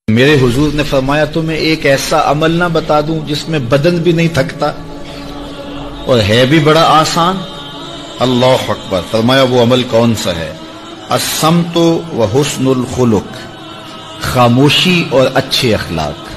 मेरे हुजूर ने फरमाया तुम्हें एक ऐसा अमल ना बता दूं जिसमें बदन भी नहीं थकता और है भी बड़ा आसान। अल्लाह अकबर। फरमाया वो अमल कौन सा है? अस्समतु व हुस्नुल खुलुक, खामोशी और अच्छे अखलाक।